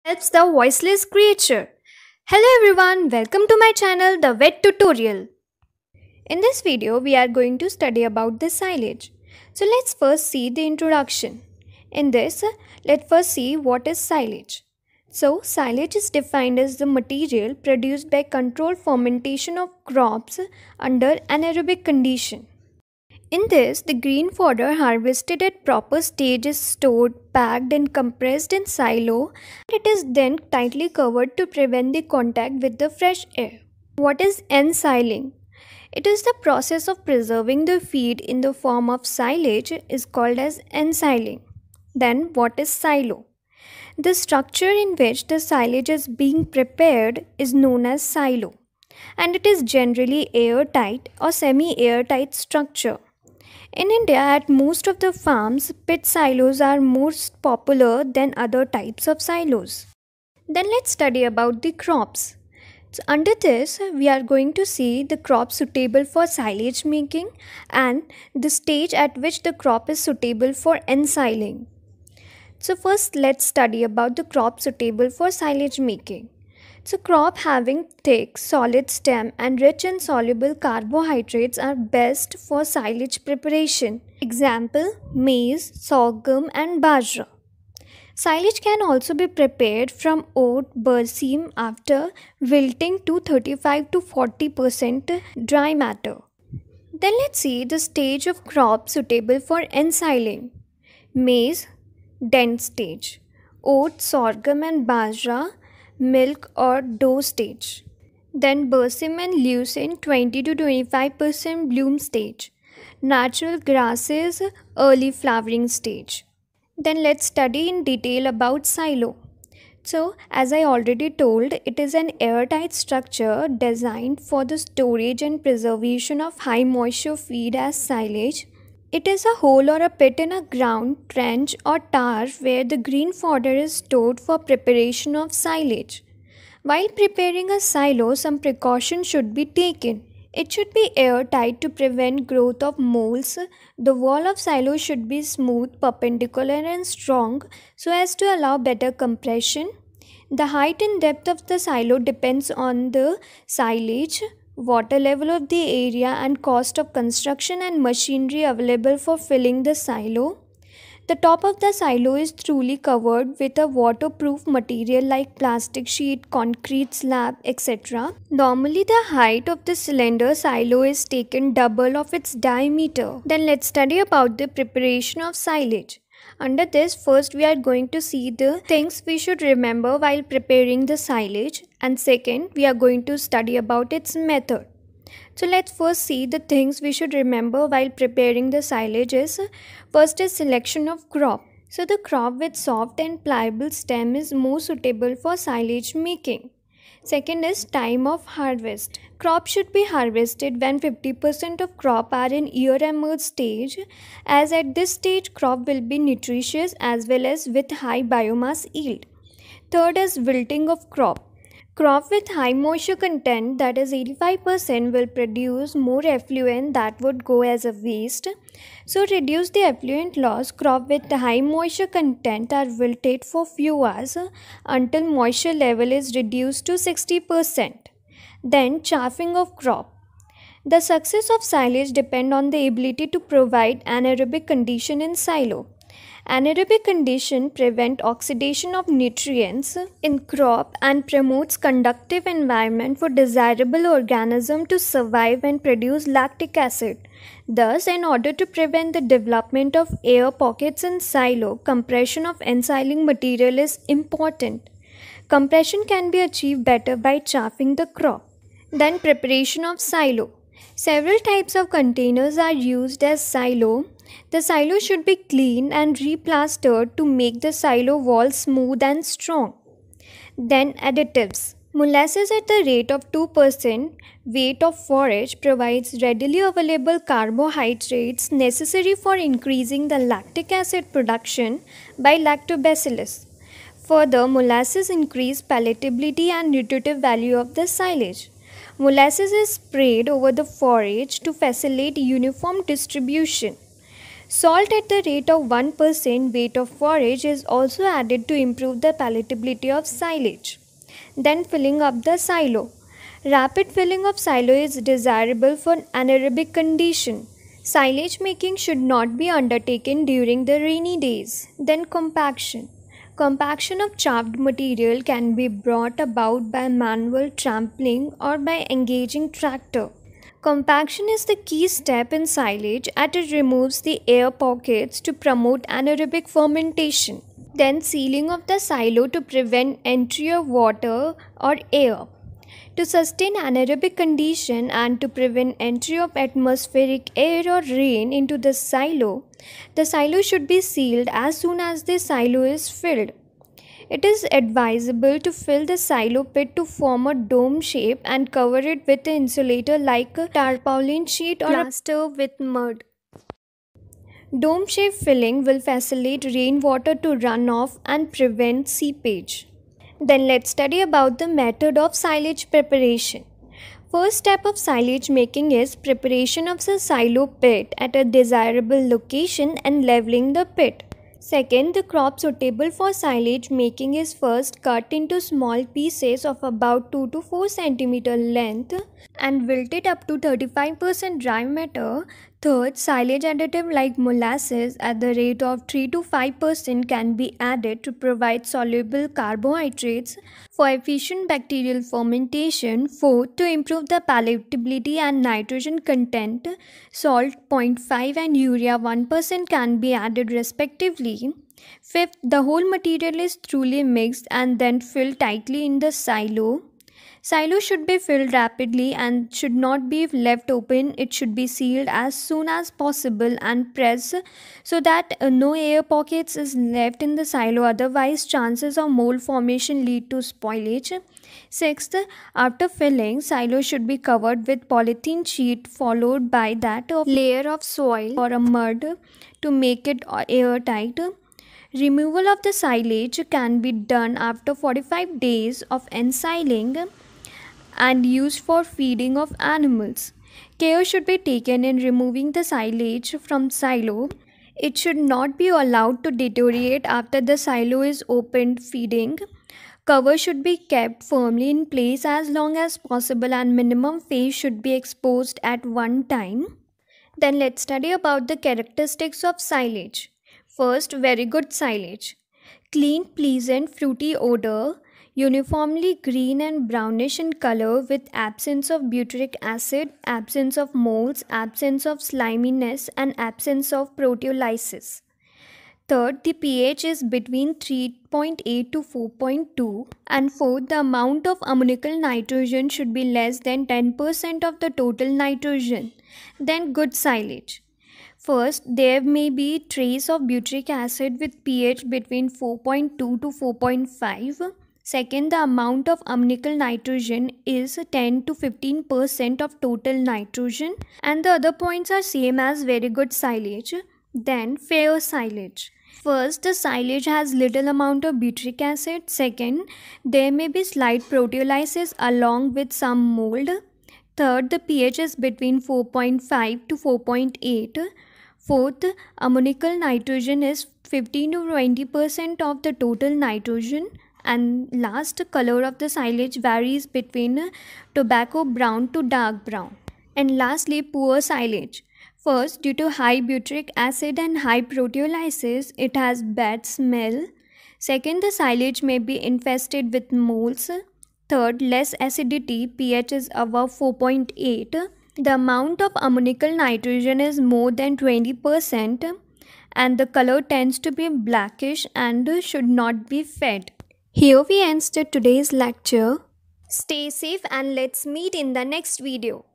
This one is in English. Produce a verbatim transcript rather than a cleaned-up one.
helps the voiceless creature. Hello everyone, welcome to my channel The Vet Tutorial. In this video we are going to study about the silage. So let's first see the introduction. In this, let's first see what is silage. So silage is defined as the material produced by controlled fermentation of crops under anaerobic condition. In this, the green fodder harvested at proper stage is stored, packed and compressed in silo. It is then tightly covered to prevent the contact with the fresh air. What is ensiling? It is the process of preserving the feed in the form of silage is called as ensiling. Then what is silo? The structure in which the silage is being prepared is known as silo, and it is generally airtight or semi-airtight structure. In India, at most of the farms, pit silos are most popular than other types of silos. Then let's study about the crops. So under this, we are going to see the crop suitable for silage making and the stage at which the crop is suitable for ensiling. So first, let's study about the crop suitable for silage making. So crop having thick, solid stem and rich in soluble carbohydrates are best for silage preparation. Example, maize, sorghum and bajra. Silage can also be prepared from oat berseem after wilting to thirty-five to forty percent dry matter. Then let's see the stage of crop suitable for ensiling. Maize, dent stage. Oat, sorghum and bajra, milk or dough stage. Then berseem and leucine, twenty to twenty-five percent bloom stage. Natural grasses, early flowering stage. Then let's study in detail about silo. So as I already told, it is an airtight structure designed for the storage and preservation of high moisture feed as silage. It is a hole or a pit in a ground, trench or tower where the green fodder is stored for preparation of silage. While preparing a silo, some precautions should be taken. It should be airtight to prevent growth of molds. The wall of silo should be smooth, perpendicular and strong so as to allow better compression. The height and depth of the silo depends on the silage, water level of the area and cost of construction and machinery available for filling the silo. The top of the silo is truly covered with a waterproof material like plastic sheet, concrete slab, et cetera. Normally the height of the cylinder silo is taken double of its diameter. Then let's study about the preparation of silage. Under this, first we are going to see the things we should remember while preparing the silage, and second we are going to study about its method. So let's first see the things we should remember while preparing the silage is, first is selection of crop. So the crop with soft and pliable stem is more suitable for silage making. Second is time of harvest. Crop should be harvested when fifty percent of crop are in ear emerge stage, as at this stage crop will be nutritious as well as with high biomass yield. Third is wilting of crop. Crop with high moisture content, that is eighty-five percent, will produce more effluent that would go as a waste. So reduce the effluent loss. Crop with high moisture content are wilted for few hours until moisture level is reduced to sixty percent. Then chaffing of crop. The success of silage depends on the ability to provide anaerobic condition in silo. Anaerobic condition prevent oxidation of nutrients in crop and promotes conductive environment for desirable organism to survive and produce lactic acid. Thus, in order to prevent the development of air pockets in silo, compression of ensiling material is important. Compression can be achieved better by chaffing the crop. Then preparation of silo. Several types of containers are used as silo. The silo should be cleaned and replastered to make the silo wall smooth and strong. Then additives. Molasses at the rate of two percent weight of forage provides readily available carbohydrates necessary for increasing the lactic acid production by lactobacillus. Further, molasses increase palatability and nutritive value of the silage. Molasses is sprayed over the forage to facilitate uniform distribution. Salt at the rate of one percent weight of forage is also added to improve the palatability of silage. Then filling up the silo. Rapid filling of silo is desirable for anaerobic condition. Silage making should not be undertaken during the rainy days. Then compaction. Compaction of chaffed material can be brought about by manual trampling or by engaging tractor. Compaction is the key step in silage as it removes the air pockets to promote anaerobic fermentation. Then sealing of the silo to prevent entry of water or air. To sustain anaerobic condition and to prevent entry of atmospheric air or rain into the silo, the silo should be sealed as soon as the silo is filled. It is advisable to fill the silo pit to form a dome shape and cover it with an insulator like a tarpaulin sheet or plaster with mud. Dome shape filling will facilitate rainwater to run off and prevent seepage. Then let's study about the method of silage preparation. First step of silage making is preparation of the silo pit at a desirable location and leveling the pit. Second, the crop suitable for silage making is first cut into small pieces of about two to four centimeter length and wilted up to thirty-five percent dry matter. Third, silage additive like molasses at the rate of three to five percent can be added to provide soluble carbohydrates for efficient bacterial fermentation. Fourth, to improve the palatability and nitrogen content, salt zero point five and urea one percent can be added respectively. Fifth, the whole material is thoroughly mixed and then filled tightly in the silo. Silo should be filled rapidly and should not be left open. It should be sealed as soon as possible and pressed so that uh, no air pockets is left in the silo, otherwise chances of mold formation lead to spoilage. Sixth, after filling, silo should be covered with polythene sheet followed by that of layer of soil or a mud to make it airtight. Removal of the silage can be done after forty-five days of ensiling and used for feeding of animals. Care should be taken in removing the silage from silo. It should not be allowed to deteriorate after the silo is opened feeding. Cover should be kept firmly in place as long as possible and minimum phase should be exposed at one time. Then let's study about the characteristics of silage. First, very good silage. Clean, pleasant, fruity odor, uniformly green and brownish in color with absence of butyric acid, absence of molds, absence of sliminess and absence of proteolysis. Third, the pH is between three point eight to four point two. And fourth, the amount of ammonical nitrogen should be less than ten percent of the total nitrogen. Then good silage. First, there may be trace of butyric acid with pH between four point two to four point five. Second, the amount of ammonical nitrogen is ten to fifteen percent of total nitrogen, and the other points are same as very good silage. Then fair silage. First, the silage has little amount of butyric acid. Second, there may be slight proteolysis along with some mold. Third, the pH is between four point five to four point eight. Fourth, ammonical nitrogen is fifteen to twenty percent of the total nitrogen. And last, color of the silage varies between tobacco brown to dark brown. And lastly, poor silage. First, due to high butyric acid and high proteolysis, it has bad smell. Second, the silage may be infested with molds. Third, less acidity, pH is above four point eight. The amount of ammonical nitrogen is more than twenty percent and the color tends to be blackish and should not be fed. Here we end today's lecture. Stay safe and let's meet in the next video.